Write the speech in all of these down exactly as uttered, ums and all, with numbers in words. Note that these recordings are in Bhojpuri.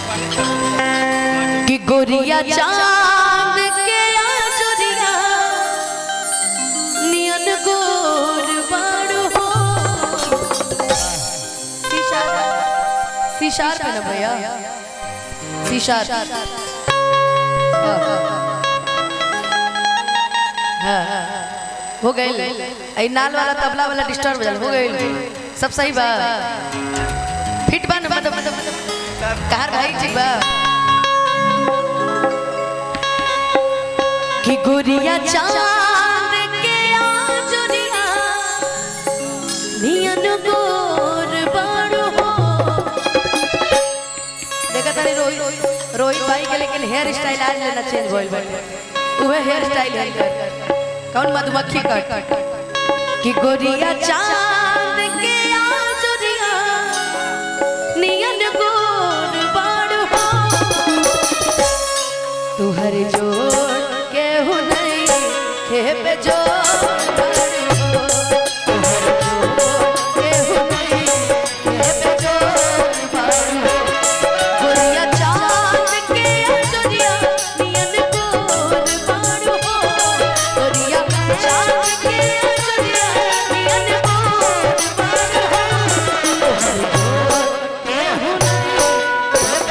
कि गोरिया चांद के आजुरिया नियन गोर बाड़ू हो। सीशार सीशार का ना भैया सीशार हो गए नाल वाला तबला वाला डिस्टर्ब हो गए सब सही बा फिट बा ना मतलब कहार भाई ठीक बा कि गोरिया चांद के आजुरिया नियन गोर बाड़ू हो। देखा तारे रोहित रोहित भाई के लेकिन हेयर स्टाइल आज लेना चेंज होइल बा उहे हेयर स्टाइल है कौन मधुमक्खी कट कि गोरिया चांद के आजुरिया नियन गोर बाड़ू हो। तुहर जोड़ के हो नहीं खेप जोड़ बाड़ू हो। तुहर जोड़ के हो नहीं खेप जोड़ बाड़ू हो। गोरिया चांद के आजुरिया नियन गोर बाड़ू हो। गोरिया चांद के आजुरिया नियन गोर बाड़ू हो। तुहर जोड़ के हो नहीं खेप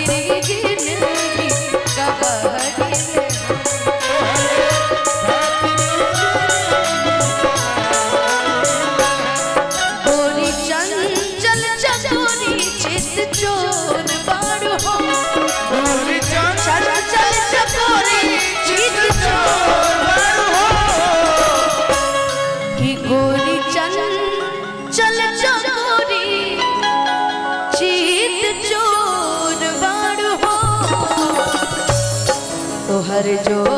खातिर जिंदगी गवारी रे गोरी चंचल चकोरी चित चोर बारू हो गोरी चंचल चकोरी चित चोर बारू हो कि गोरी चंचल चकोरी चित चोर बारू हो तोहर जो